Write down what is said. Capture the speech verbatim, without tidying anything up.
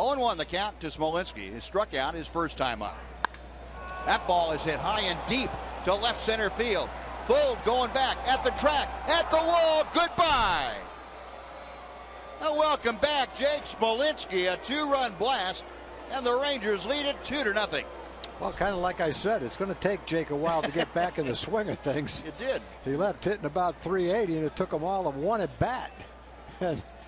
oh one the count to Smolinski. He struck out his first time up. That ball is hit high and deep to left center field. Full going back at the track, at the wall. Goodbye. Now welcome back, Jake Smolinski. A two-run blast, and the Rangers lead it two to nothing. Well, kind of like I said, it's going to take Jake a while to get back in the swing of things. It did. He left hitting about three eighty, and it took him all of one at bat. And